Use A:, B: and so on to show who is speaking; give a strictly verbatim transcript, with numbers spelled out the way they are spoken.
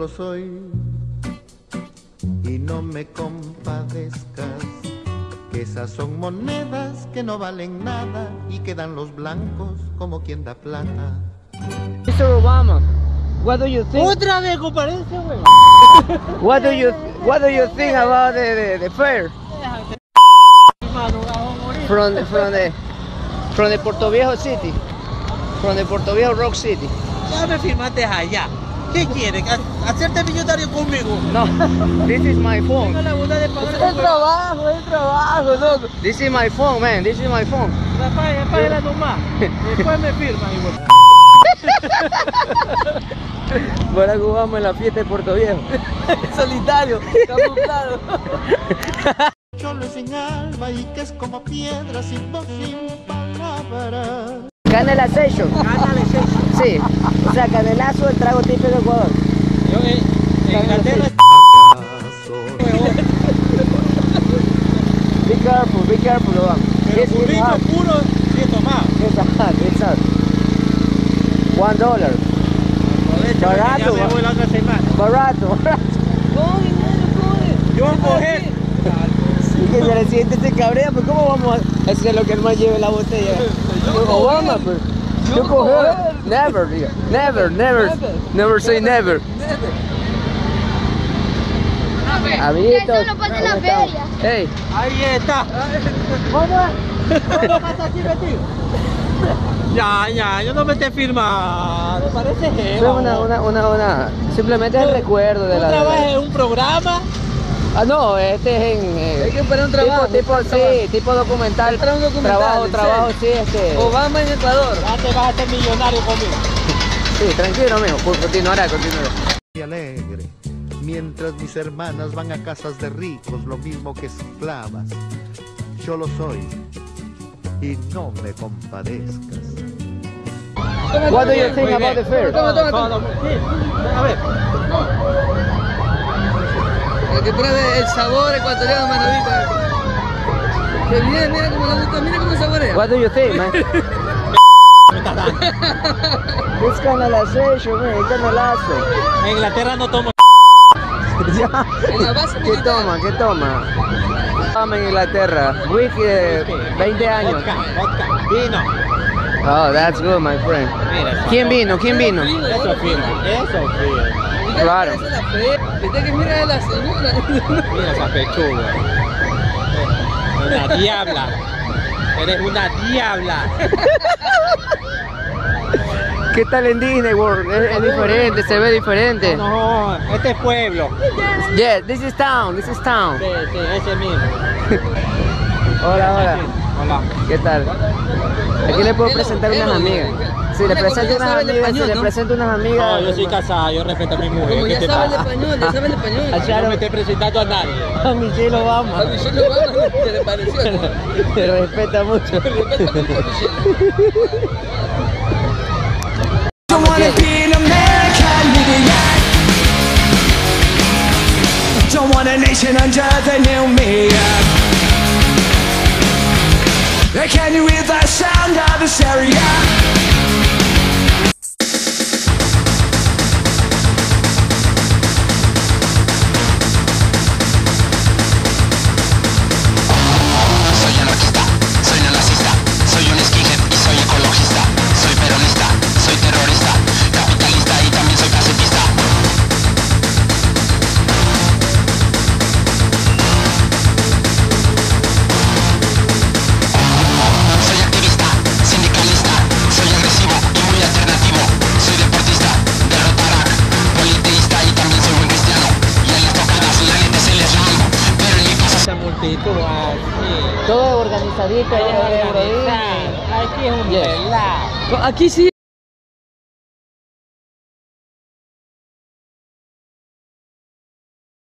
A: lo soy y no me compadezcas, que esas son monedas que no valen nada y quedan los blancos como quien da plata.
B: mister Obama, what do you think?
C: Otra vez comparece, güey.
B: What do you What do you think about the the, the fair? From the, from the from the Puerto Viejo City, from the Puerto Viejo Rock City.
C: Ya me firmaste allá. ¿Qué quieres? ¿Hacerte millonario conmigo?
B: No, this is my phone.
C: Tengo la bondad de pagar
B: Es trabajo, es trabajo, loco. This is my phone, man. This is my phone.
C: Págala nomás. Después me firman igual.
B: Barack Obama en la fiesta de Puerto Viejo. Solitario, camuflado.
A: Cholo sin alma y que es como piedra sin voz, sin palabras.
B: Canela Session.
C: Canela Session.
B: Sí, o sea, canelazo, el trago típico de Ecuador.
C: Yo en Inglaterra.
B: Be careful, be careful, Obama.
C: Pero burrito puro, sí, tomado.
B: It's hot, it's hot. One dollar. Barato,
C: Ya me voy la otra semana.
B: Barato, barato.
C: Yo voy a coger.
B: Y que el presidente se cabrea, pues ¿cómo vamos a hacer lo que el man lleve la botella? Obama, pues. Yo coger. Never, diga. Never, never. Never say never. Amiguitos.
D: Eso lo pasa en la feria.
B: Hey.
C: Ahí está. ¿Cómo? ¿Cómo pasa aquí metido? Ya, ya, yo no me esté firmando. Parece que
B: Fue una, una, una, una. Simplemente es el recuerdo de
C: ¿Tú
B: la.
C: trabajas en un programa?
B: Ah, no, este es en. Eh,
E: Hay que esperar un trabajo.
B: Tipo, tipo, sí, tipo documental.
E: Para un documental,
B: Trabajo,
E: ¿en
B: trabajo,
E: serio?
B: sí, este.
E: Obama en Ecuador.
C: Ya te vas a hacer millonario conmigo.
B: Sí, tranquilo, mijo. Pues continuará, continuará.
A: Y alegre, mientras mis hermanas van a casas de ricos, lo mismo que esclavas. Yo lo soy y no me compadezcas.
B: What do you think about the fair?
E: Toma, toma, toma.
C: Sí, a ver.
E: Para que pruebe el sabor ecuatoriano, manavita. Que bien, mira cómo la gusta, mira cómo saborea.
B: What do you think, man?
C: Me estás dando.
B: It's canelazation, man. It's canelazo.
C: En Inglaterra no tomo.
B: Ya.
E: En la base
B: ¿Qué
E: militar.
B: toma? ¿Qué toma? Toma en Inglaterra. Whisky de veinte años.
C: Vodka, vodka, vino.
B: Oh, that's good, my friend.
C: Mira, eso.
B: ¿Quién vino? ¿Quién vino?
C: Eso firma, eso firma.
B: Claro.
E: Esa es la fe. Viste que mira a la señora.
C: Mira esa pechuga. Una diabla. Eres una diabla.
B: ¿Qué tal en Disney World? Es, es diferente, se ve diferente.
C: No, este es pueblo.
B: Yeah, this is town, this is town.
C: Sí, sí, ese mismo.
B: Hola, hola.
C: Hola.
B: ¿Qué tal? Aquí le puedo presentar unas amigas. Si le presento unas amigas, si le presento unas amigas.
C: No, yo soy casado, yo respeto a mi mujer.
E: Como
C: ¿Qué
E: ya
C: te
E: sabe el
C: pasa?
E: español, ya sabe el español.
B: A
C: Yo no me estoy presentando a nadie.
B: A Michelle Obama.
E: A Michelle Obama se le pareció.
B: Te respeta mucho.
E: Respeta mucho a Michelle.
F: Don't wanna be an American idiot. Don't want a nation under the new me. Can you hear the sound of hysteria?
G: Soy anarquista, soy neonazista, soy un skinhead y soy ecologista. Soy peronista, soy terrorista, capitalista y también soy pacifista. Soy activista, sindicalista, soy agresivo y muy alternativo. Soy deportista, derrotarak, politeísta y también soy buen cristiano. Y en las tocadas la neta se les ramo, pero en mi casa
C: Esa multitud así.
B: Todo organizadito,
C: Aquí es
B: ya,
C: organizado. Aquí es un
B: Yes.
C: relajo.
E: Aquí sí.